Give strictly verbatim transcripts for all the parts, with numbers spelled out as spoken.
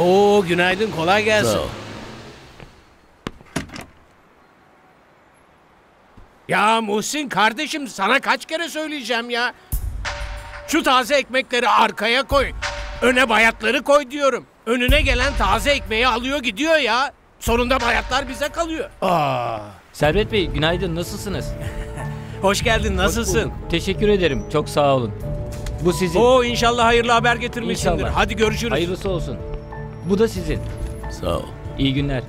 Oo, günaydın, kolay gelsin. Sağ ol. Ya Muhsin kardeşim, sana kaç kere söyleyeceğim ya. Şu taze ekmekleri arkaya koy. Öne bayatları koy diyorum. Önüne gelen taze ekmeği alıyor gidiyor ya. Sonunda bayatlar bize kalıyor. Aa. Servet Bey günaydın, nasılsınız? Hoş geldin, nasılsın? Hoş bulduk. Teşekkür ederim, çok sağ olun. Bu sizin. Oo, inşallah hayırlı haber getirmişsindir. İnşallah. Hadi görüşürüz. Hayırlısı olsun. Bu da sizin. Sağ ol. İyi günler.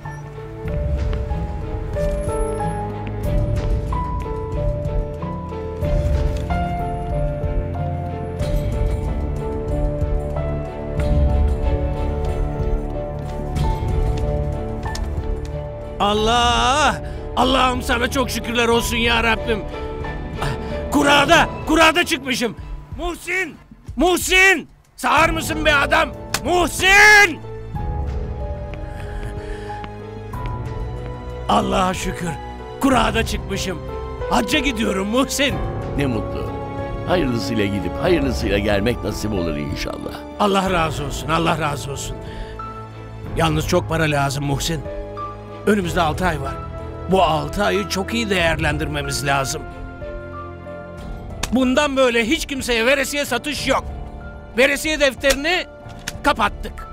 Allah! Allah'ım sana çok şükürler olsun ya Rabbim. Kurada, kurada çıkmışım. Muhsin! Muhsin! Sağır mısın be adam? Muhsin! Allah'a şükür. Kurada çıkmışım. Hacca gidiyorum Muhsin. Ne mutlu. Hayırlısıyla gidip hayırlısıyla gelmek nasip olur inşallah. Allah razı olsun, Allah razı olsun. Yalnız çok para lazım Muhsin. Önümüzde altı ay var. Bu altı ayı çok iyi değerlendirmemiz lazım. Bundan böyle hiç kimseye veresiye satış yok. Veresiye defterini kapattık.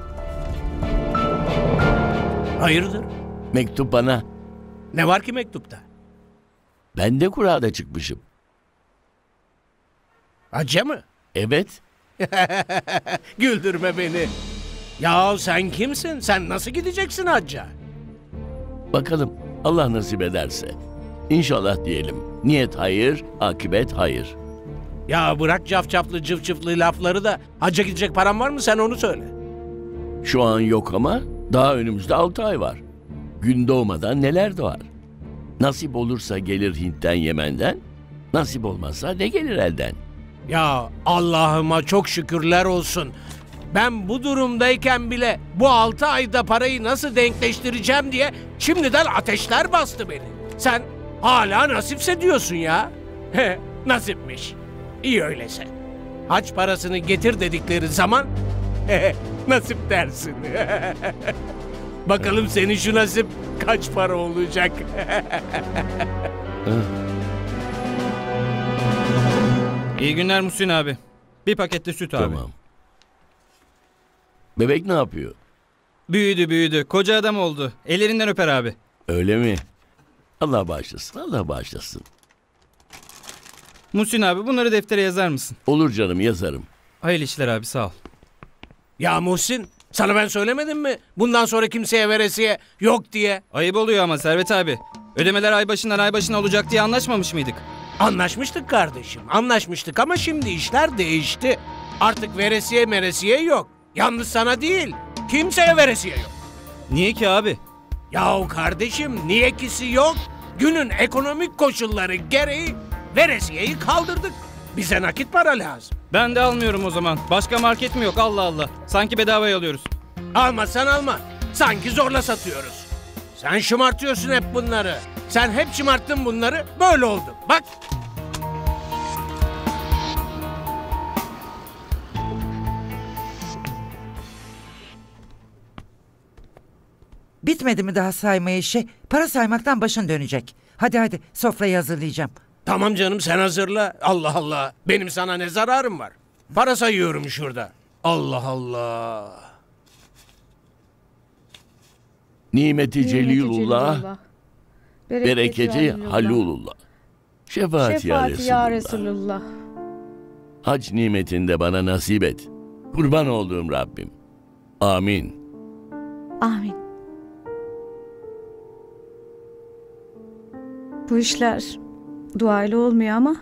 Hayırdır? Mektup bana. Ne var ki mektupta? Ben de kurada çıkmışım. Hacca mı? Evet. Güldürme beni. Ya sen kimsin? Sen nasıl gideceksin hacca? Bakalım Allah nasip ederse. İnşallah diyelim. Niyet hayır, akıbet hayır. Ya bırak cafcaflı cıvcıvlı lafları da hacca gidecek paran var mı, sen onu söyle. Şu an yok ama daha önümüzde altı ay var. Gün doğmadan neler doğar. Nasip olursa gelir Hint'ten, Yemen'den. Nasip olmazsa ne gelir elden. Ya Allah'ıma çok şükürler olsun. Ben bu durumdayken bile bu altı ayda parayı nasıl denkleştireceğim diye şimdiden ateşler bastı beni. Sen hala nasipse diyorsun ya. He, nasipmiş. İyi öyleyse. Hac parasını getir dedikleri zaman he, nasip dersin. Bakalım senin şu nasip kaç para olacak? İyi günler Muhsin abi. Bir pakette süt abi. Tamam. Bebek ne yapıyor? Büyüdü büyüdü. Koca adam oldu. Ellerinden öper abi. Öyle mi? Allah bağışlasın, Allah bağışlasın. Muhsin abi bunları deftere yazar mısın? Olur canım, yazarım. Hayırlı işler abi, sağ ol. Ya Muhsin, sana ben söylemedim mi? Bundan sonra kimseye veresiye yok diye. Ayıp oluyor ama Servet abi. Ödemeler ay başından ay başına olacak diye anlaşmamış mıydık? Anlaşmıştık kardeşim, anlaşmıştık ama şimdi işler değişti. Artık veresiye meresiye yok. Yalnız sana değil, kimseye veresiye yok. Niye ki abi? Yahu kardeşim, niye kisi yok? Günün ekonomik koşulları gereği veresiyeyi kaldırdık. Bize nakit para lazım. Ben de almıyorum o zaman. Başka market mi yok, Allah Allah. Sanki bedavaya alıyoruz. Almazsan alma. Sanki zorla satıyoruz. Sen şımartıyorsun hep bunları. Sen hep şımarttın bunları, böyle oldu. Bak. Bitmedi mi daha sayma işi? Para saymaktan başın dönecek. Hadi hadi, sofrayı hazırlayacağım. Tamam canım, sen hazırla. Allah Allah. Benim sana ne zararım var? Para sayıyorum şurada. Allah Allah. Nimeti Celilullah, Celilullah, bereketi Halulullah. Şefaat ya Şefaati ya Resulullah. Resulullah. Hac nimetinde bana nasip et. Kurban olduğum Rabbim. Amin. Amin. Bu işler duayla olmuyor ama.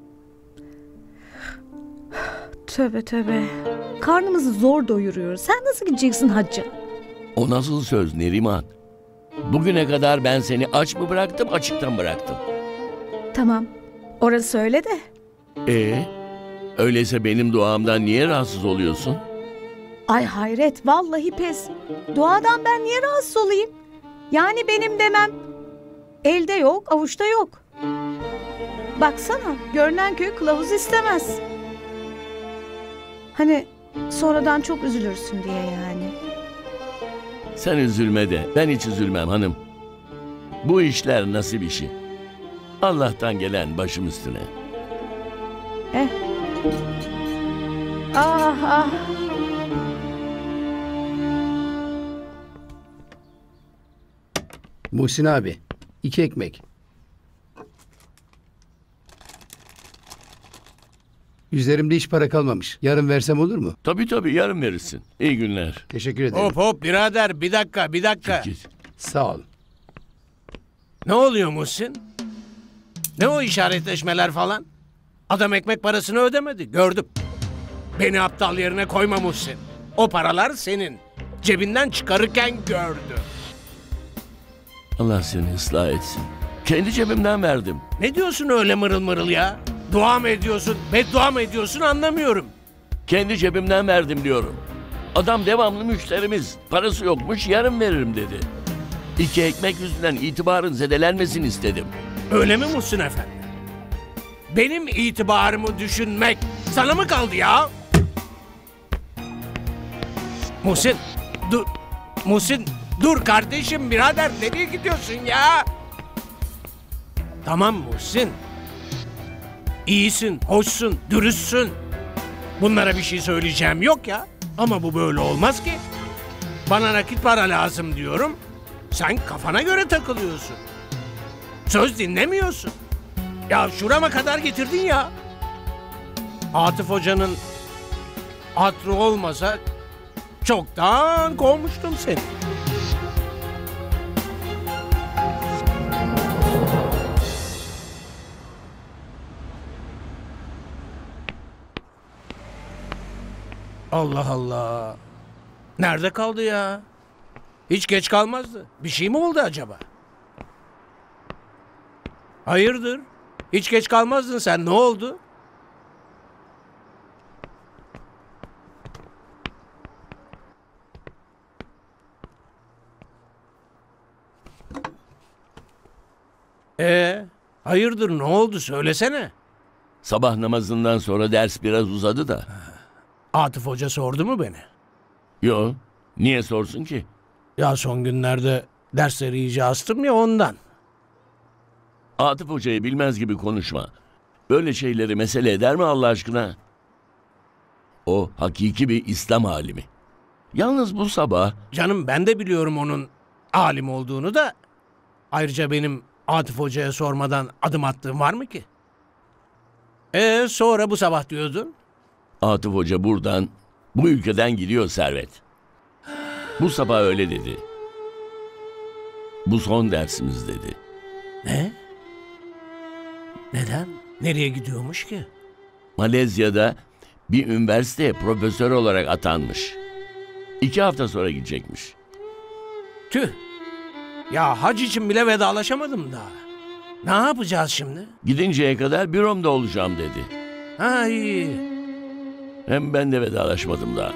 Tövbe tövbe. Karnımızı zor doyuruyoruz. Sen nasıl gideceksin hacca? O nasıl söz Neriman? Bugüne kadar ben seni aç mı bıraktım, açıktan bıraktım? Tamam. Orası öyle de. Ee, öyleyse benim duamdan niye rahatsız oluyorsun? Ay hayret, vallahi pes. Duadan ben niye rahatsız olayım? Yani benim demem elde yok, avuçta yok. Baksana, görünen köy kılavuz istemez. Hani sonradan çok üzülürsün diye yani. Sen üzülme de ben hiç üzülmem hanım. Bu işler nasip işi. Allah'tan gelen başım üstüne. Eh. Ah ah. Muhsin abi, iki ekmek. Üzerimde hiç para kalmamış. Yarın versem olur mu? Tabii tabii yarın verirsin. İyi günler. Teşekkür ederim. Hop hop birader bir dakika bir dakika. Git. Sağ ol. Ne oluyor Muhsin? Ne o işaretleşmeler falan? Adam ekmek parasını ödemedi gördüm. Beni aptal yerine koyma Muhsin. O paralar senin. Cebinden çıkarırken gördü. Allah seni ıslah etsin. Kendi cebimden verdim. Ne diyorsun öyle mırıl mırıl ya? Dua mı ediyorsun, beddua mı ediyorsun anlamıyorum. Kendi cebimden verdim diyorum. Adam devamlı müşterimiz. Parası yokmuş yarın veririm dedi. İki ekmek yüzünden itibarın zedelenmesin istedim. Öyle mi Muhsin Efendi? Benim itibarımı düşünmek sana mı kaldı ya? Muhsin, dur. Muhsin, dur kardeşim birader nereye gidiyorsun ya? Tamam Muhsin. İyisin, hoşsun, dürüstsün. Bunlara bir şey söyleyeceğim yok ya. Ama bu böyle olmaz ki. Bana nakit para lazım diyorum. Sen kafana göre takılıyorsun. Söz dinlemiyorsun. Ya şurama kadar getirdin ya. Atıf Hoca'nın hatırı olmasa çoktan kovmuştum seni. Allah Allah. Nerede kaldı ya? Hiç geç kalmazdı. Bir şey mi oldu acaba? Hayırdır? Hiç geç kalmazdın sen. Ne oldu? Ee, hayırdır ne oldu söylesene. Sabah namazından sonra ders biraz uzadı da. Atıf Hoca sordu mu beni? Yo, niye sorsun ki? Ya son günlerde dersleri iyice astım ya ondan. Atıf Hoca'yı bilmez gibi konuşma. Böyle şeyleri mesele eder mi Allah aşkına? O hakiki bir İslam alimi. Yalnız bu sabah... Canım ben de biliyorum onun alim olduğunu da. Ayrıca benim Atıf Hoca'ya sormadan adım attığım var mı ki? Ee sonra bu sabah diyordun. Atıf Hoca buradan, bu ülkeden gidiyor Servet. Bu sabah öyle dedi. Bu son dersimiz dedi. Ne? Neden? Nereye gidiyormuş ki? Malezya'da bir üniversiteye profesör olarak atanmış. İki hafta sonra gidecekmiş. Tüh. Ya hac için bile vedalaşamadım daha. Ne yapacağız şimdi? Gidinceye kadar büromda olacağım dedi. Ha iyi. Hem ben de vedalaşmadım daha.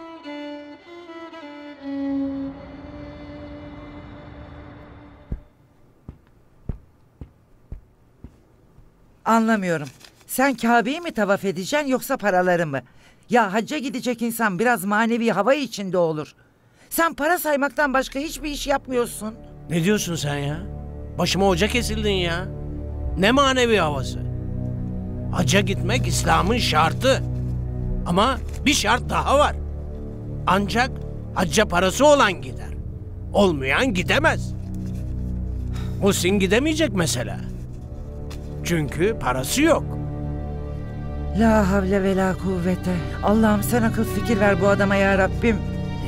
Anlamıyorum. Sen Kabe'yi mi tavaf edeceksin yoksa paraları mı? Ya hacca gidecek insan biraz manevi hava içinde olur. Sen para saymaktan başka hiçbir iş yapmıyorsun. Ne diyorsun sen ya? Başıma hoca kesildin ya. Ne manevi havası? Hacca gitmek İslam'ın şartı. Ama bir şart daha var. Ancak hacca parası olan gider. Olmayan gidemez. Muhsin gidemeyecek mesela. Çünkü parası yok. La havle ve la kuvvete. Allah'ım sen akıl fikir ver bu adama ya Rabbim.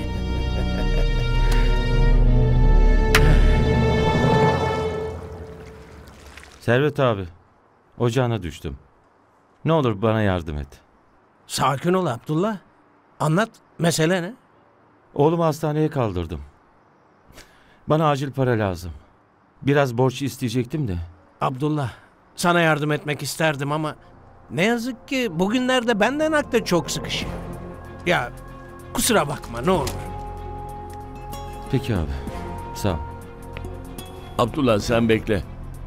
Servet abi, ocağına düştüm. Ne olur bana yardım et. Sakin ol Abdullah. Anlat. Mesele ne? Oğlumu hastaneye kaldırdım. Bana acil para lazım. Biraz borç isteyecektim de. Abdullah, sana yardım etmek isterdim ama ne yazık ki bugünlerde benden nakde çok sıkışıyor. Ya kusura bakma ne olur. Peki abi, sağ ol. Abdullah sen bekle.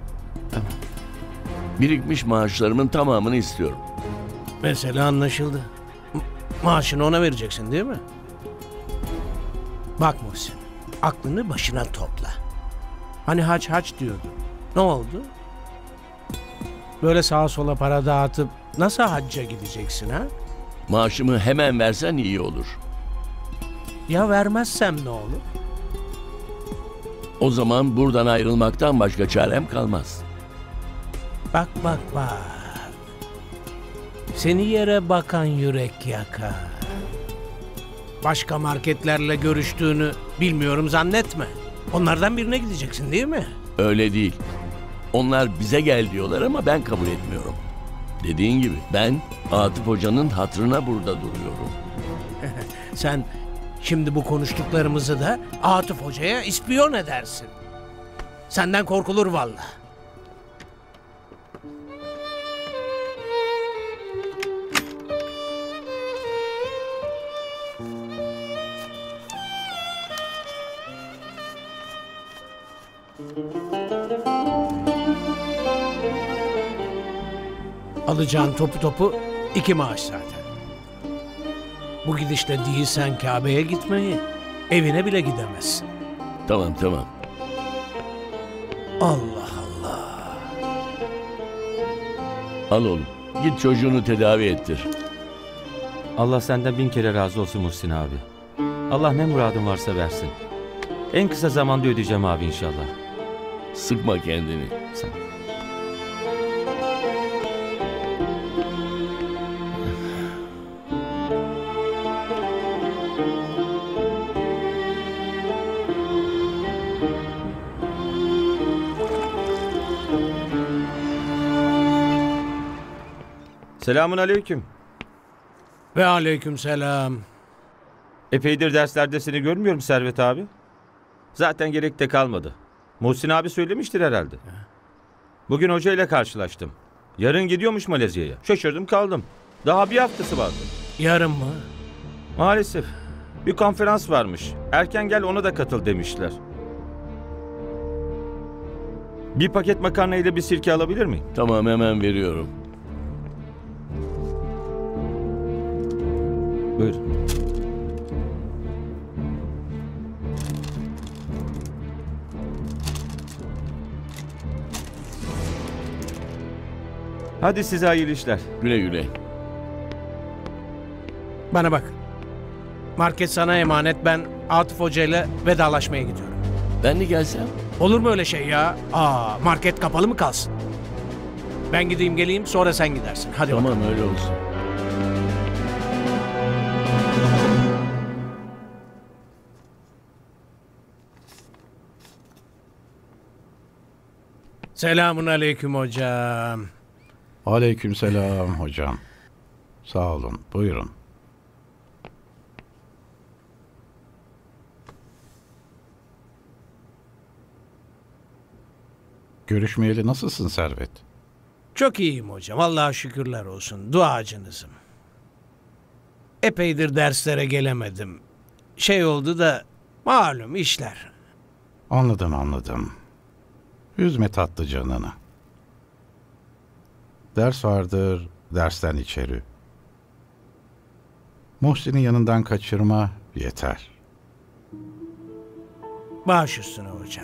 Birikmiş maaşlarımın tamamını istiyorum. Mesele anlaşıldı. Ma- maaşını ona vereceksin değil mi? Bak Muhsin, aklını başına topla. Hani hac hac diyordun. Ne oldu? Böyle sağa sola para dağıtıp nasıl hacca gideceksin ha? Maaşımı hemen versen iyi olur. Ya vermezsem ne olur? O zaman buradan ayrılmaktan başka çarem kalmaz. Bak bak bak. Seni yere bakan yürek yakar. Başka marketlerle görüştüğünü bilmiyorum zannetme. Onlardan birine gideceksin değil mi? Öyle değil. Onlar bize gel diyorlar ama ben kabul etmiyorum. Dediğin gibi ben Atıf Hoca'nın hatırına burada duruyorum. Sen şimdi bu konuştuklarımızı da Atıf Hoca'ya ispiyon edersin. Senden korkulur vallahi. Alacağın topu topu iki maaş zaten. Bu gidişle değilsen Kabe'ye gitmeyi, evine bile gidemezsin. Tamam tamam. Allah Allah. Al oğlum. Git çocuğunu tedavi ettir. Allah senden bin kere razı olsun Muhsin abi. Allah ne muradın varsa versin. En kısa zamanda ödeyeceğim abi inşallah. Sıkma kendini. Sen. Selamun aleyküm. Ve aleykümselam. Epeydir derslerde seni görmüyorum Servet abi. Zaten gerek de kalmadı. Muhsin abi söylemiştir herhalde. Bugün hoca ile karşılaştım. Yarın gidiyormuş Malezya'ya. Şaşırdım kaldım. Daha bir haftası vardı. Yarın mı? Maalesef. Bir konferans varmış. Erken gel ona da katıl demişler. Bir paket makarna ile bir sirke alabilir miyim? Tamam hemen veriyorum. Buyur. Hadi size hayırlı işler. Güle güle. Bana bak. Market sana emanet, ben Atıf Hoca ile vedalaşmaya gidiyorum. Ben de gelsem? Olur mu öyle şey ya? Aa, market kapalı mı kalsın? Ben gideyim geleyim, sonra sen gidersin. Hadi Tamam bakalım. öyle olsun. Selamun aleyküm hocam. Aleykümselam hocam. Sağ olun. Buyurun. Görüşmeyeli nasılsın Servet? Çok iyiyim hocam. Allah'a şükürler olsun. Duacınızım. Epeydir derslere gelemedim. Şey oldu da malum işler. Anladım anladım. Üzme tatlı canını. Ders vardır, dersten içeri. Muhsin'in yanından kaçırma yeter. Baş üstüne hocam.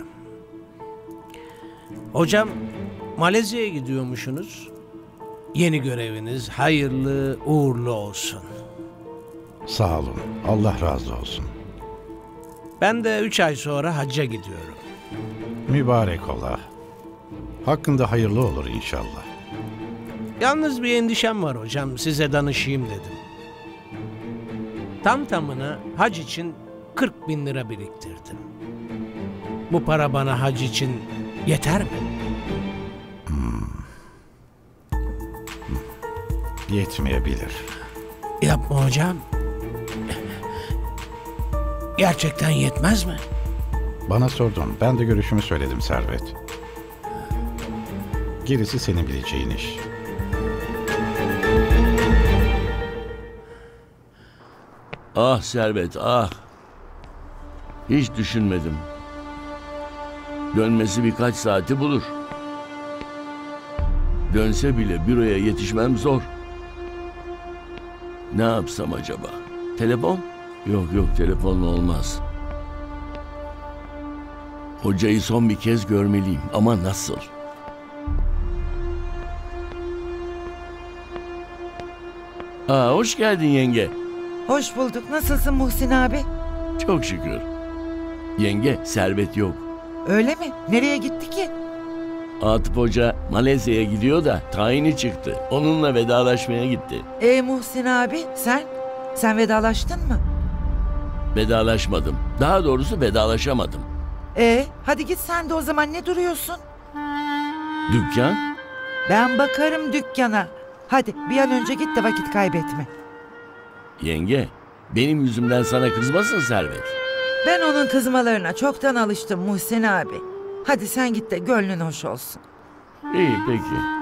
Hocam, Malezya'ya gidiyormuşsunuz. Yeni göreviniz hayırlı uğurlu olsun. Sağ olun. Allah razı olsun. Ben de üç ay sonra hacca gidiyorum. Mübarek ola. Hakkında hayırlı olur inşallah. Yalnız bir endişem var hocam. Size danışayım dedim. Tam tamına hac için kırk bin lira biriktirdim. Bu para bana hac için yeter mi? Yetmeyebilir. Yapma hocam. Gerçekten yetmez mi? Bana sordun. Ben de görüşümü söyledim Servet. Gerisi senin bileceğin iş. Ah Servet ah. Hiç düşünmedim. Dönmesi birkaç saati bulur. Dönse bile büroya yetişmem zor. Ne yapsam acaba? Telefon? Yok yok telefonla olmaz. Hocayı son bir kez görmeliyim ama nasıl? Aa, hoş geldin yenge. Hoş bulduk. Nasılsın Muhsin abi? Çok şükür. Yenge, Servet yok. Öyle mi? Nereye gitti ki? Atıf Hoca Malezya'ya gidiyor da tayini çıktı. Onunla vedalaşmaya gitti. E Muhsin abi sen? Sen vedalaştın mı? Vedalaşmadım. Daha doğrusu vedalaşamadım. E hadi git sen de o zaman, ne duruyorsun? Dükkan? Ben bakarım dükkana. Hadi bir an önce git de vakit kaybetme. Yenge, benim yüzümden sana kızmasın Servet. Ben onun kızmalarına çoktan alıştım Muhsin abi. Hadi sen git de gönlün hoş olsun. İyi peki.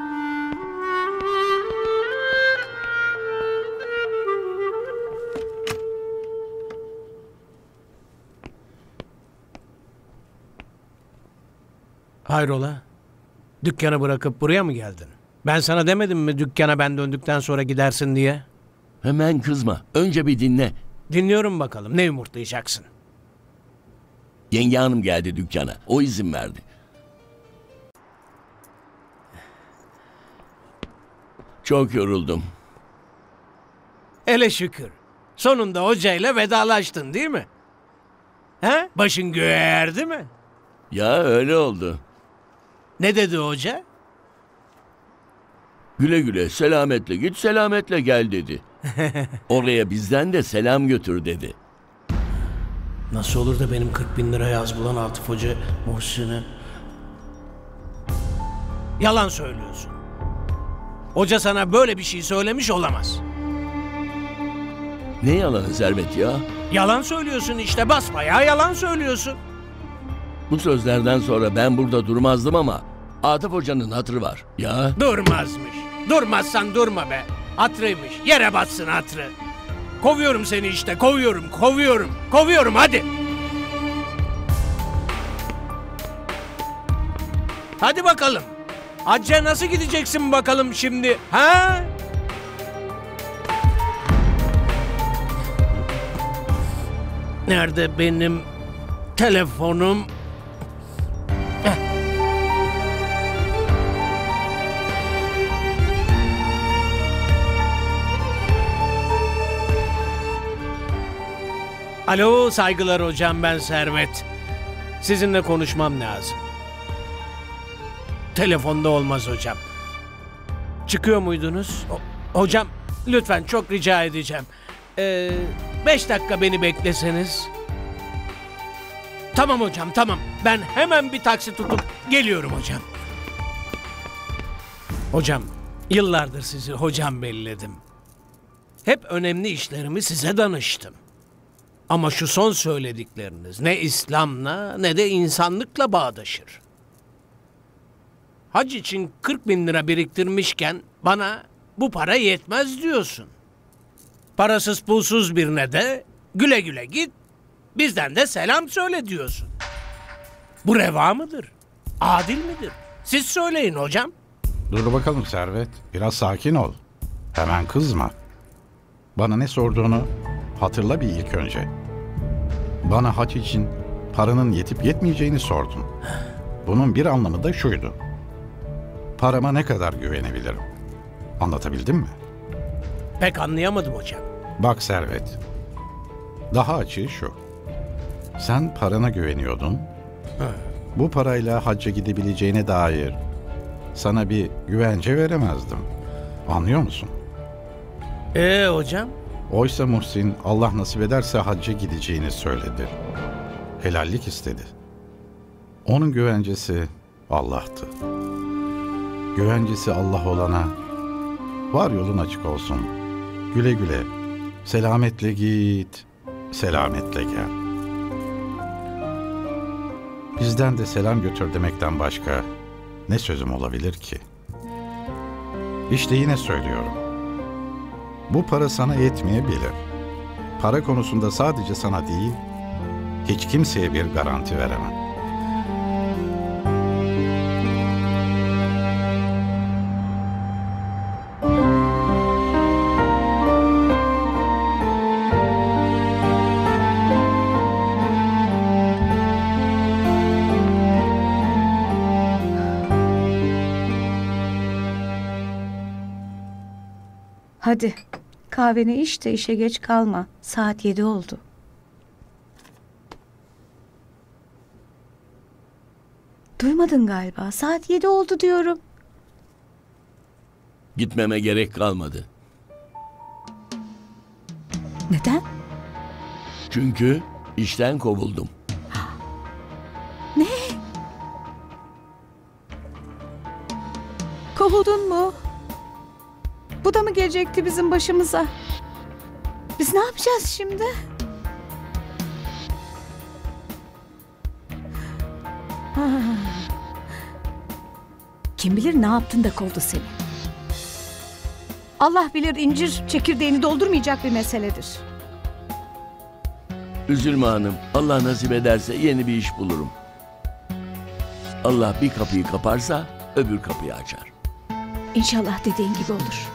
Hayrola? Dükkanı bırakıp buraya mı geldin? Ben sana demedim mi dükkana ben döndükten sonra gidersin diye? Hemen kızma. Önce bir dinle. Dinliyorum bakalım, ne yumurtlayacaksın? Yenge hanım geldi dükkana. O izin verdi. Çok yoruldum. Hele şükür. Sonunda hocayla vedalaştın değil mi? He? Başın göğe erdi mi? Ya öyle oldu. Ne dedi hoca? Güle güle selametle git selametle gel dedi. Oraya bizden de selam götür dedi. Nasıl olur da benim kırk bin lira yaz bulan Atıf Hoca Muhsin'e? Yalan söylüyorsun. Hoca sana böyle bir şey söylemiş olamaz. Ne yalanı Servet ya? Yalan söylüyorsun işte, basbayağı yalan söylüyorsun. Bu sözlerden sonra ben burada durmazdım ama Atıf Hoca'nın hatırı var. Ya Durmazmış. Durmazsan durma be. Hatrıymış. Yere batsın hatrı. Kovuyorum seni işte, kovuyorum, kovuyorum, kovuyorum hadi. Hadi bakalım. Hacca nasıl gideceksin bakalım şimdi, ha? Nerede benim telefonum? Heh. Alo, saygılar hocam, ben Servet. Sizinle konuşmam lazım. Telefonda olmaz hocam. Çıkıyor muydunuz? O- hocam lütfen çok rica edeceğim. Ee, beş dakika beni bekleseniz. Tamam hocam, tamam. Ben hemen bir taksi tutup geliyorum hocam. Hocam, yıllardır sizi hocam belledim. Hep önemli işlerimi size danıştım. Ama şu son söyledikleriniz ne İslam'la ne de insanlıkla bağdaşır. Hac için kırk bin lira biriktirmişken bana bu para yetmez diyorsun. Parasız pulsuz birine de güle güle git, bizden de selam söyle diyorsun. Bu reva mıdır? Adil midir? Siz söyleyin hocam. Dur bakalım Servet. Biraz sakin ol. Hemen kızma. Bana ne sorduğunu hatırla bir ilk önce. Bana hac için paranın yetip yetmeyeceğini sordun. Bunun bir anlamı da şuydu. Parama ne kadar güvenebilirim? Anlatabildim mi? Pek anlayamadım hocam. Bak Servet. Daha açığı şu. Sen parana güveniyordun. Bu parayla hacca gidebileceğine dair sana bir güvence veremezdim. Anlıyor musun? Ee hocam? Oysa Muhsin Allah nasip ederse hacca gideceğini söyledi. Helallik istedi. Onun güvencesi Allah'tı. Güvencesi Allah olana var yolun açık olsun. Güle güle, selametle git, selametle gel. Bizden de selam götür demekten başka ne sözüm olabilir ki? İşte yine söylüyorum. Bu para sana yetmeyebilir. Para konusunda sadece sana değil, hiç kimseye bir garanti veremem. Hadi kahveni iç de işe geç kalma. Saat yedi oldu. Duymadın galiba. Saat yedi oldu diyorum. Gitmeme gerek kalmadı. Neden? Çünkü işten kovuldum. Ne? Kovuldun mu? Bu da mı gelecekti bizim başımıza? Biz ne yapacağız şimdi? Ha. Kim bilir ne yaptın da kovdu seni. Allah bilir incir çekirdeğini doldurmayacak bir meseledir. Üzülme hanım. Allah nasip ederse yeni bir iş bulurum. Allah bir kapıyı kaparsa öbür kapıyı açar. İnşallah dediğin gibi olur.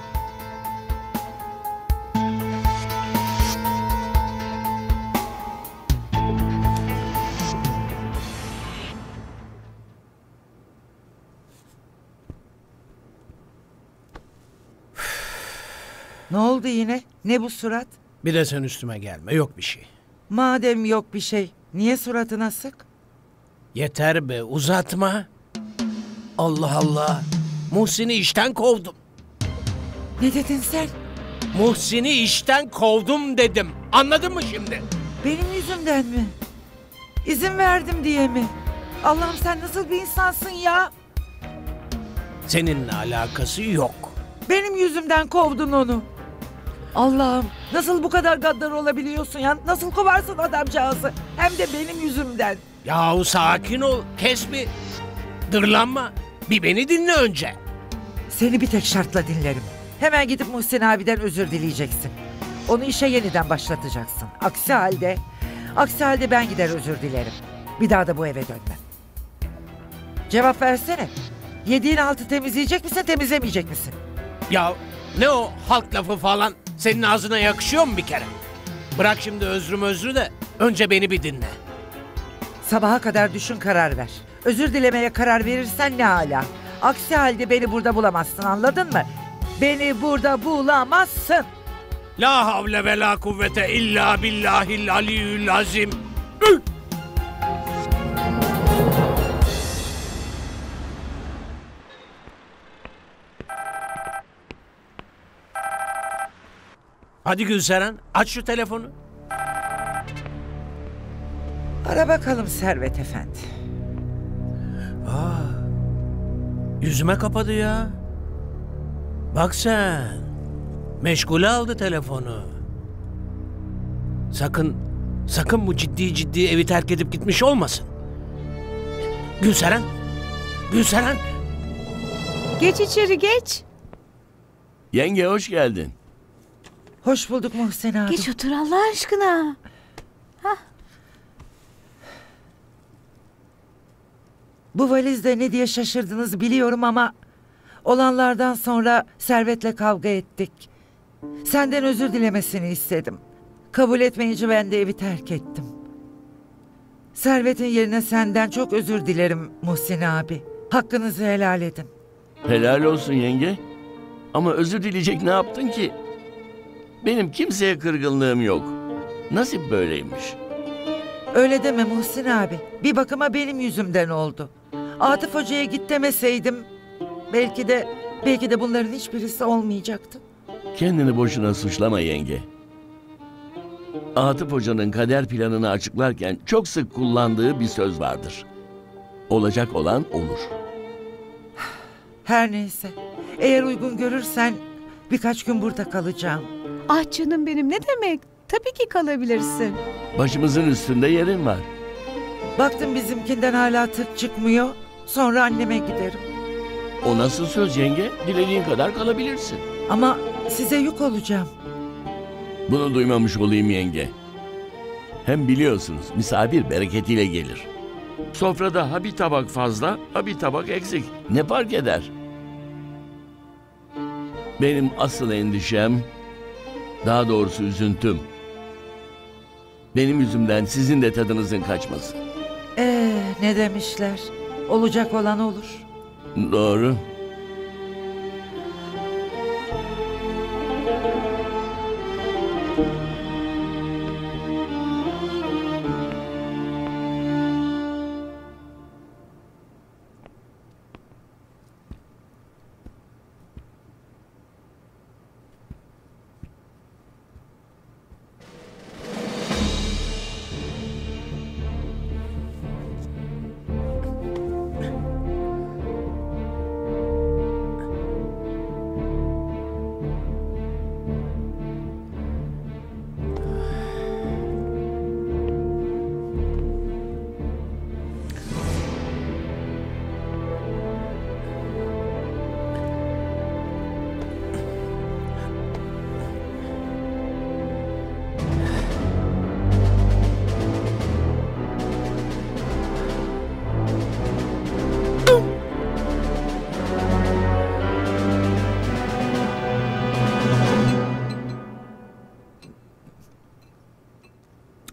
Ne oldu yine? Ne bu surat? Bir de sen üstüme gelme, yok bir şey. Madem yok bir şey, niye suratına sık? Yeter be, uzatma. Allah Allah. Muhsin'i işten kovdum. Ne dedin sen? Muhsin'i işten kovdum dedim. Anladın mı şimdi? Benim yüzümden mi? İzin verdim diye mi? Allah'ım sen nasıl bir insansın ya? Seninle alakası yok. Benim yüzümden kovdun onu. Allah'ım nasıl bu kadar gaddar olabiliyorsun ya? Nasıl kovarsın adamcağızı? Hem de benim yüzümden. Yahu sakin ol, kes bir. Dırlanma. Bir beni dinle önce. Seni bir tek şartla dinlerim. Hemen gidip Muhsin abiden özür dileyeceksin. Onu işe yeniden başlatacaksın. Aksi halde, aksi halde ben gider özür dilerim. Bir daha da bu eve dönmem. Cevap versene. Yediğin altı temizleyecek misin, temizlemeyecek misin? Ya ne o halk lafı falan? Senin ağzına yakışıyor mu bir kere? Bırak şimdi özrüm özrü de önce beni bir dinle. Sabaha kadar düşün, karar ver. Özür dilemeye karar verirsen ne hala. Aksi halde beni burada bulamazsın, anladın mı? Beni burada bulamazsın. La havle ve la kuvvete illa billahil aliyyül azim. Üh! Hadi Gülseren, aç şu telefonu. Ara bakalım Servet Efendi. Aa, yüzüme kapadı ya. Bak sen, meşgule aldı telefonu. Sakın, sakın bu ciddi ciddi evi terk edip gitmiş olmasın. Gülseren, Gülseren. Geç içeri geç. Yenge hoş geldin. Hoş bulduk Muhsin abi. Geç otur Allah aşkına. Bu valizde ne diye şaşırdınız biliyorum ama olanlardan sonra Servet'le kavga ettik. Senden özür dilemesini istedim. Kabul etmeyince ben de evi terk ettim. Servet'in yerine senden çok özür dilerim Muhsin abi. Hakkınızı helal edin. Helal olsun yenge. Ama özür dileyecek ne yaptın ki? Benim kimseye kırgınlığım yok. Nasip böyleymiş. Öyle deme Muhsin abi. Bir bakıma benim yüzümden oldu. Atıf Hoca'ya git demeseydim belki de belki de bunların hiçbirisi olmayacaktı. Kendini boşuna suçlama yenge. Atıf Hoca'nın kader planını açıklarken çok sık kullandığı bir söz vardır. Olacak olan olur. Her neyse. Eğer uygun görürsen birkaç gün burada kalacağım. Ah canım benim, ne demek? Tabii ki kalabilirsin. Başımızın üstünde yerin var. Baktım bizimkinden hala tık çıkmıyor. Sonra anneme giderim. O nasıl söz yenge? Dilediğin kadar kalabilirsin. Ama size yük olacağım. Bunu duymamış olayım yenge. Hem biliyorsunuz misafir bereketiyle gelir. Sofrada ha bir tabak fazla ha bir tabak eksik. Ne fark eder? Benim asıl endişem, daha doğrusu üzüntüm, benim yüzümden sizin de tadınızın kaçması. Ee, ne demişler? Olacak olan olur. Doğru.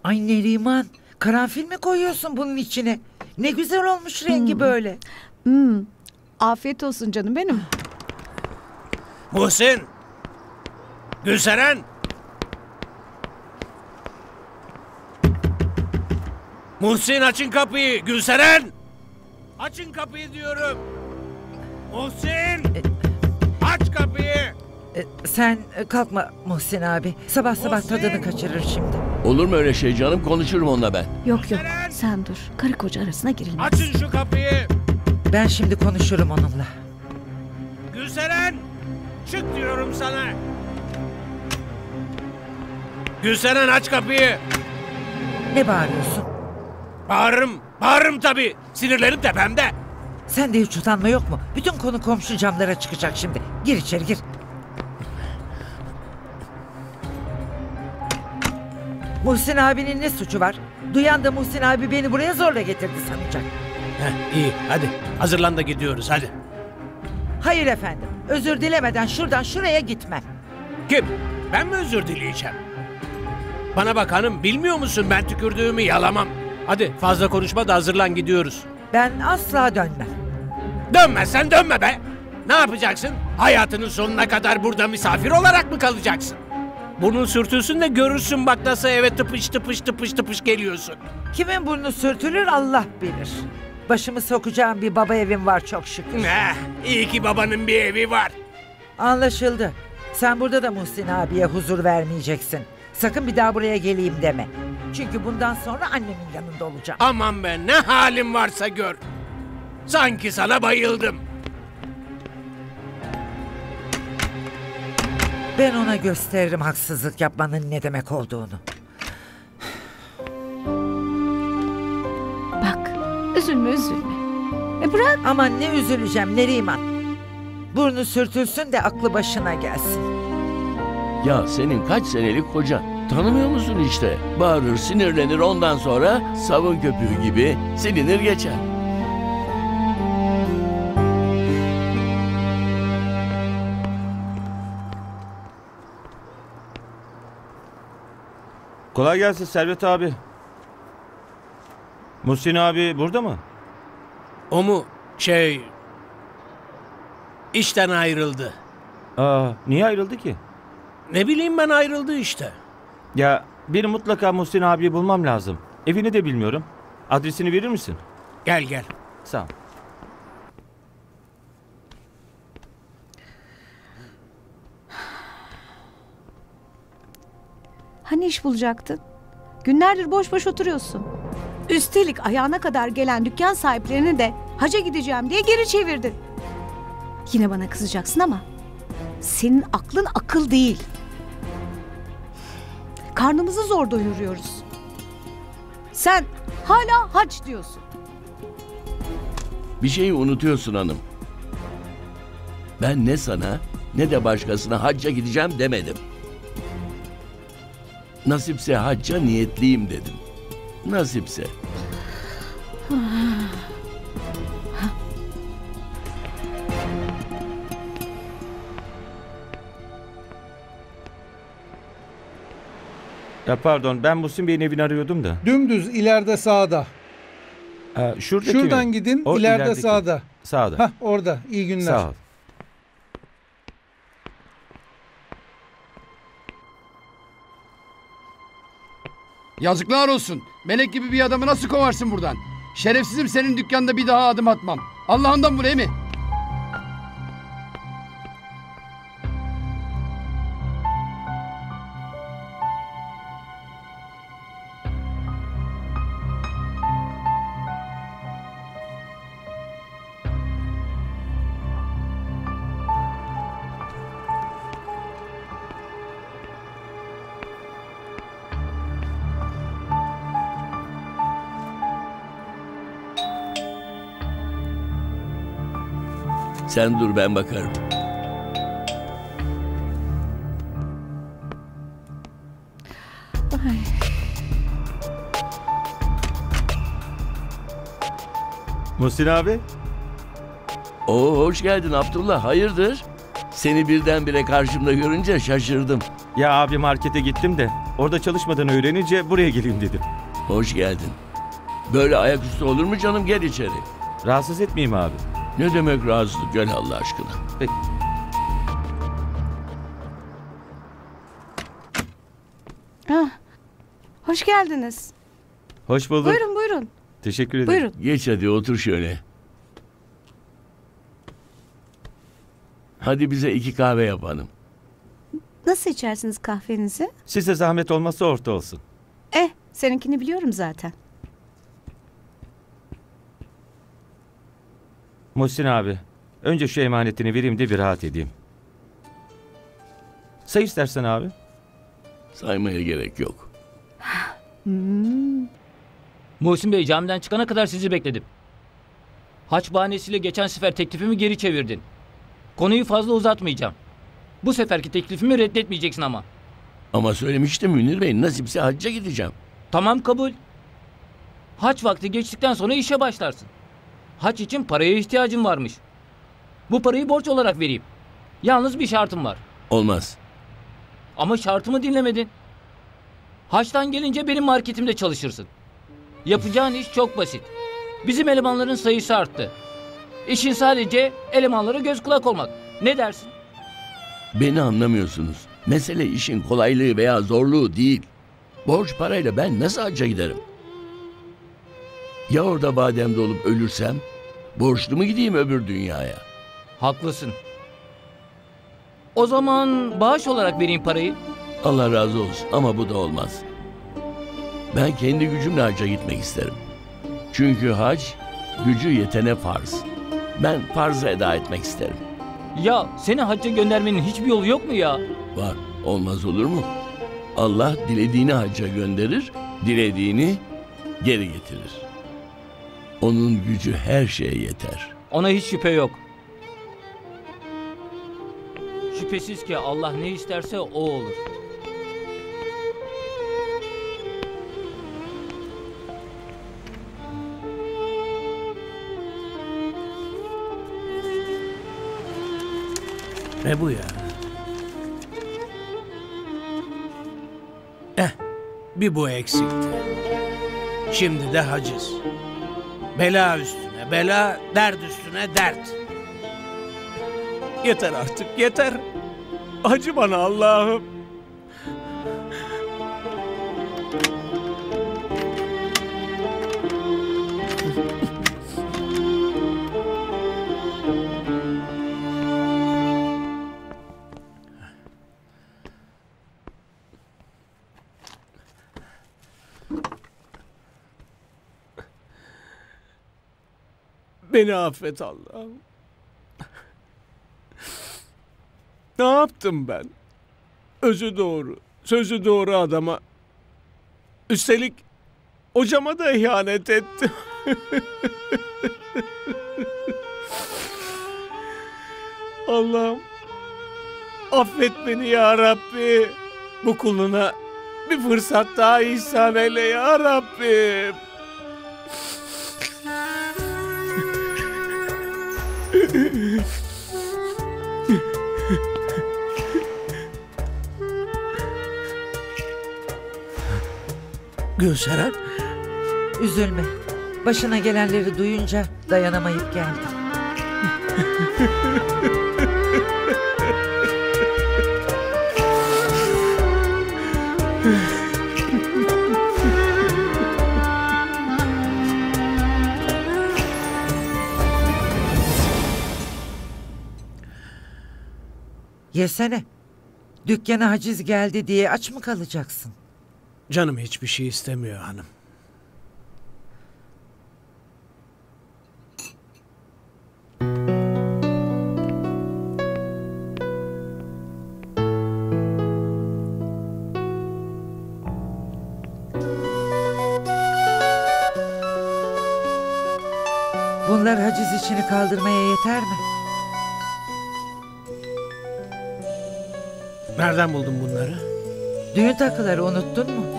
Ay Neriman, karanfil mi koyuyorsun bunun içine? Ne güzel olmuş rengi böyle. Hmm. Afiyet olsun canım benim. Muhsin! Gülseren! Muhsin açın kapıyı! Gülseren! Açın kapıyı diyorum! Muhsin! Aç kapıyı! E, sen e, kalkma Muhsin abi. Sabah sabah Muhsin! tadını kaçırır şimdi. Olur mu öyle şey canım? Konuşurum onunla ben. Yok yok sen dur. Karı koca arasına girilmez. Açın şu kapıyı! Ben şimdi konuşurum onunla. Gülseren! Çık diyorum sana! Gülseren aç kapıyı! Ne bağırıyorsun? Bağırırım, bağırırım tabii. Sinirlerim tepemde. Sende hiç utanma yok mu? Bütün konu komşu camlara çıkacak şimdi. Gir içeri gir. Muhsin abinin ne suçu var? Duyan da Muhsin abi beni buraya zorla getirdi sanacak. Heh, iyi hadi hazırlan da gidiyoruz hadi. Hayır efendim. Özür dilemeden şuradan şuraya gitmem. Kim? Ben mi özür dileyeceğim? Bana bak hanım, bilmiyor musun ben tükürdüğümü yalamam. Hadi fazla konuşma da hazırlan gidiyoruz. Ben asla dönmem. Dönmezsen dönme be. Ne yapacaksın? Hayatının sonuna kadar burada misafir olarak mı kalacaksın? Burnun sürtülsün de görürsün bak nasıl eve tıpış tıpış tıpış tıpış geliyorsun. Kimin burnu sürtülür Allah bilir. Başımı sokacağım bir baba evim var çok şükür. Eh, iyi ki babanın bir evi var. Anlaşıldı. Sen burada da Muhsin abiye huzur vermeyeceksin. Sakın bir daha buraya geleyim deme. Çünkü bundan sonra annemin yanında olacağım. Aman be ne halin varsa gör. Sanki sana bayıldım. Ben ona gösteririm haksızlık yapmanın ne demek olduğunu. Bak üzülme üzülme. E bırak. Aman ne üzüleceğim Neriman. Burnu sürtülsün de aklı başına gelsin. Ya senin kaç senelik kocan? Tanımıyor musun işte? Bağırır, sinirlenir, ondan sonra savun köpüğü gibi silinir geçer. Kolay gelsin Servet abi. Muhsin abi burada mı? O mu şey... işten ayrıldı. Aa, niye ayrıldı ki? Ne bileyim ben ayrıldı işte. Ya bir mutlaka Muhsin abiyi bulmam lazım. Evini de bilmiyorum. Adresini verir misin? Gel gel. Sağ ol. Hani iş bulacaktın? Günlerdir boş boş oturuyorsun. Üstelik ayağına kadar gelen dükkan sahiplerini de haca gideceğim diye geri çevirdin. Yine bana kızacaksın ama senin aklın akıl değil. Karnımızı zor doyuruyoruz. Sen hala hac diyorsun. Bir şeyi unutuyorsun hanım. Ben ne sana ne de başkasına hacca gideceğim demedim. Nasipse hacca niyetliyim dedim. Nasipse. Ya pardon, ben Muhsin Bey'in evini arıyordum da. Dümdüz ileride sağda. Ha, şuradaki Şuradan mi? gidin O ileride ilerideki. sağda. Sağda. Hah orada. İyi günler. Sağ ol. Yazıklar olsun. Melek gibi bir adamı nasıl kovarsın buradan? Şerefsizim senin dükkanda bir daha adım atmam. Allah'ından buraya mı? Sen dur, ben bakarım. Ay. Muhsin abi. Oo, hoş geldin Abdullah, hayırdır? Seni birdenbire karşımda görünce şaşırdım. Ya abi markete gittim de orada çalışmadan öğrenince buraya geleyim dedim. Hoş geldin. Böyle ayaküstü olur mu canım, gel içeri. Rahatsız etmeyeyim abi. Ne demek rahatsızlık, gel Allah aşkına. Peki. Ah, hoş geldiniz. Hoş bulduk. Buyurun buyurun. Teşekkür ederim. Buyurun. Geç hadi, otur şöyle. Hadi bize iki kahve yap hanım. Nasıl içersiniz kahvenizi? Size zahmet olmazsa orta olsun. Eh, seninkini biliyorum zaten. Muhsin abi, önce şu emanetini vereyim de bir rahat edeyim. Say istersen abi. Saymaya gerek yok. Hmm. Muhsin Bey, camiden çıkana kadar sizi bekledim. Haç bahanesiyle geçen sefer teklifimi geri çevirdin. Konuyu fazla uzatmayacağım. Bu seferki teklifimi reddetmeyeceksin ama. Ama söylemiştim Münir Bey, nasipse hacca gideceğim. Tamam, kabul. Haç vakti geçtikten sonra işe başlarsın. Haç için paraya ihtiyacın varmış. Bu parayı borç olarak vereyim. Yalnız bir şartım var. Olmaz. Ama şartımı dinlemedin. Haçtan gelince benim marketimde çalışırsın. Yapacağın iş çok basit. Bizim elemanların sayısı arttı. İşin sadece elemanlara göz kulak olmak. Ne dersin? Beni anlamıyorsunuz. Mesele işin kolaylığı veya zorluğu değil. Borç parayla ben nasıl hacca giderim? Ya orada bademde olup ölürsem? Borçlu mu gideyim öbür dünyaya? Haklısın. O zaman bağış olarak vereyim parayı. Allah razı olsun ama bu da olmaz. Ben kendi gücümle hacca gitmek isterim. Çünkü hac gücü yetene farz. Ben farzı eda etmek isterim. Ya seni hacca göndermenin hiçbir yolu yok mu ya? Var, olmaz olur mu? Allah dilediğini hacca gönderir, dilediğini geri getirir. Onun gücü her şeye yeter. Ona hiç şüphe yok. Şüphesiz ki Allah ne isterse o olur. Ne bu ya? Eh, bir bu eksikti. Şimdi de haciz. Bela üstüne bela, dert üstüne dert. Yeter artık, yeter. Acı bana Allah'ım. Beni affet Allah'ım. Ne yaptım ben? Özü doğru, sözü doğru adama. Üstelik hocama da ihanet ettim. Allah'ım, affet beni ya Rabbi. Bu kuluna bir fırsat daha ihsan eyle ya Rabbim. Gülseren. Üzülme. Başına gelenleri duyunca dayanamayıp geldim. Yesene. Dükkana haciz geldi diye aç mı kalacaksın? Canım hiçbir şey istemiyor hanım. Bunlar haciz işini kaldırmaya yeter mi? Nereden buldun bunları? Düğün takıları unuttun mu?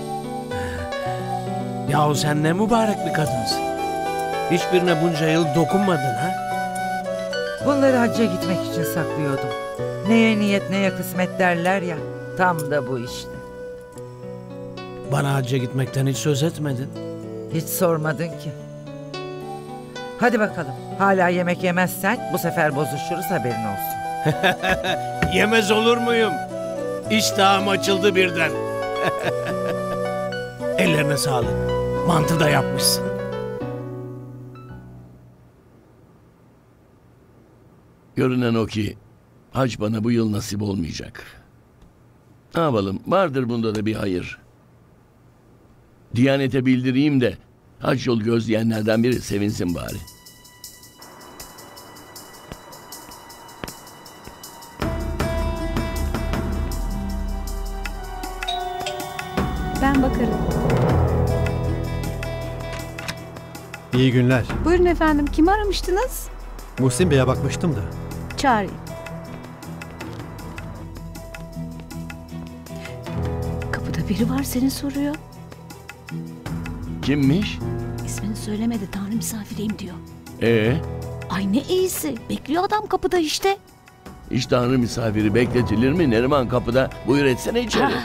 Yahu sen ne mübarek bir kadınsın. Hiçbirine bunca yıl dokunmadın ha? Bunları hacca gitmek için saklıyordum. Neye niyet neye kısmet derler ya. Tam da bu işte. Bana hacca gitmekten hiç söz etmedin. Hiç sormadın ki. Hadi bakalım. Hala yemek yemezsen bu sefer bozuşuruz, haberin olsun. Yemez olur muyum? İştahım açıldı birden. Ellerine sağlık. Mantı da yapmışsın. Görünen o ki hac bana bu yıl nasip olmayacak. Ne yapalım? Vardır bunda da bir hayır. Diyanete bildireyim de hac yolu gözleyenlerden biri sevinsin bari. Ben bakarım. İyi günler. Buyurun efendim. Kimi aramıştınız? Muhsin Bey'e bakmıştım da. Çağırayım. Kapıda biri var, seni soruyor. Kimmiş? İsmini söylemedi. Tanrı misafiriyim diyor. Ee, Ay ne iyisi. Bekliyor adam kapıda işte. hiç Tanrı misafiri bekletilir mi? Neriman kapıda. Buyur etsene içeri. Ha.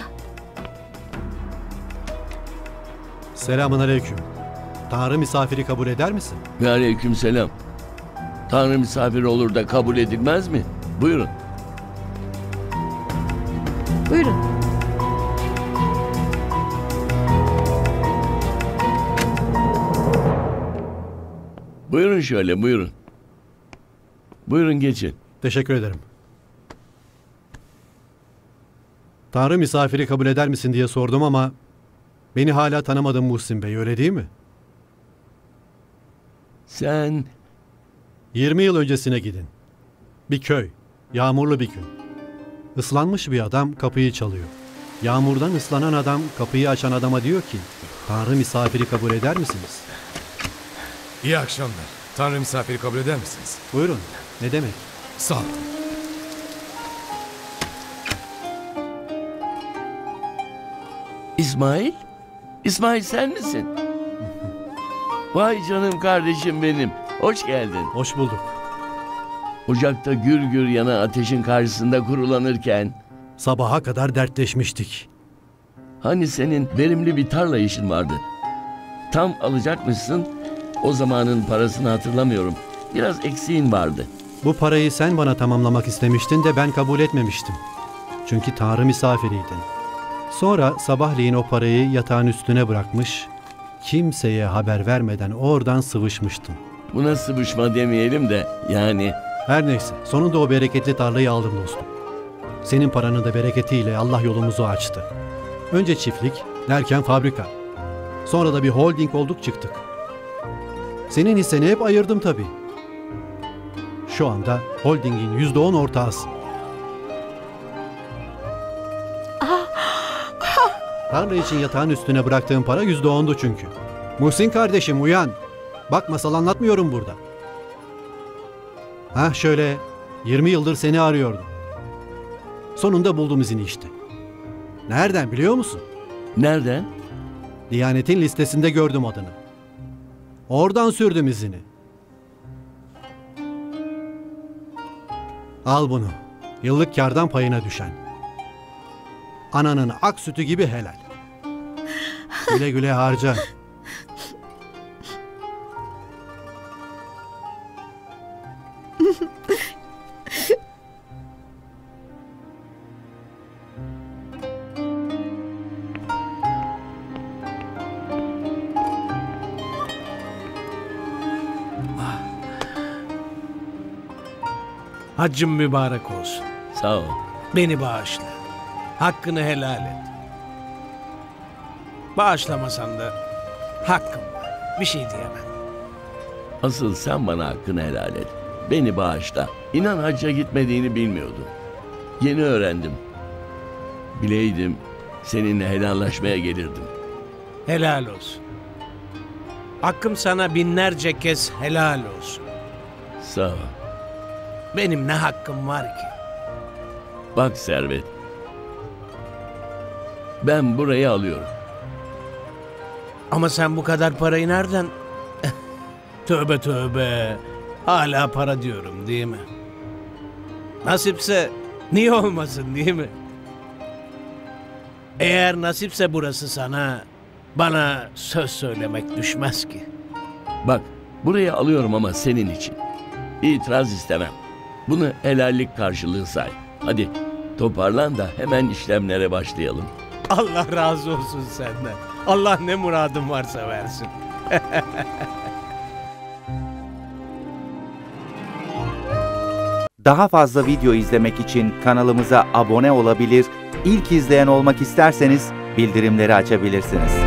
Selamun aleyküm. Tanrı misafiri kabul eder misin? Ve aleykümselam. Tanrı misafiri olur da kabul edilmez mi? Buyurun. Buyurun. Buyurun şöyle, buyurun. Buyurun geçin. Teşekkür ederim. Tanrı misafiri kabul eder misin diye sordum ama beni hala tanımadın Muhsin Bey, öyle değil mi? Sen yirmi yıl öncesine gidin. Bir köy, yağmurlu bir gün. Islanmış bir adam kapıyı çalıyor. Yağmurdan ıslanan adam kapıyı açan adama diyor ki, Tanrı misafiri kabul eder misiniz? İyi akşamlar. Tanrı misafiri kabul eder misiniz? Buyurun, ne demek? Sağ olun. İsmail? İsmail sen misin? Vay canım kardeşim benim. Hoş geldin. Hoş bulduk. Ocakta gür gür yana ateşin karşısında kurulanırken Sabaha kadar dertleşmiştik. hani senin verimli bir tarla işin vardı. Tam alacakmışsın. O zamanın parasını hatırlamıyorum. Biraz eksiğin vardı. Bu parayı sen bana tamamlamak istemiştin de ben kabul etmemiştim. Çünkü Tanrı misafiriydin. Sonra sabahleyin o parayı yatağın üstüne bırakmış, kimseye haber vermeden oradan sıvışmıştım. Buna sıvışma demeyelim de yani... Her neyse, sonunda o bereketli tarlayı aldım dostum. Senin paranın da bereketiyle Allah yolumuzu açtı. Önce çiftlik, derken fabrika. Sonra da bir holding olduk çıktık. Senin hisseni hep ayırdım tabii. Şu anda holdingin yüzde on ortağısın. Tanrı için yatağın üstüne bıraktığım para yüzde ondu çünkü. Muhsin kardeşim uyan. Bak masal anlatmıyorum burada. Hah şöyle yirmi yıldır seni arıyordum. Sonunda buldum izini işte. Nereden biliyor musun? Nereden? Diyanet'in listesinde gördüm adını. Oradan sürdüm izini. Al bunu. Yıllık kârdan payına düşen. Ananın ak sütü gibi helal. Güle güle harca. Haccın mübarek olsun. Sağ ol. Beni bağışla. Hakkını helal et. Bağışlamasan da hakkım var. Bir şey diyemem. Asıl sen bana hakkını helal et. Beni bağışla. İnan hacca gitmediğini bilmiyordum. Yeni öğrendim. Bileydim seninle helallaşmaya gelirdim. Helal olsun. Hakkım sana binlerce kez helal olsun. Sağ ol. Benim ne hakkım var ki? Bak Servet. Ben burayı alıyorum. Ama sen bu kadar parayı nereden? Tövbe tövbe. Hala para diyorum değil mi? Nasipse niye olmasın değil mi? Eğer nasipse burası sana, bana söz söylemek düşmez ki. Bak, burayı alıyorum ama senin için. İtiraz istemem. Bunu helallik karşılığı say. Hadi toparlan da hemen işlemlere başlayalım. Allah razı olsun senden. Allah ne muradın varsa versin. Daha fazla video izlemek için kanalımıza abone olabilir, ilk izleyen olmak isterseniz bildirimleri açabilirsiniz.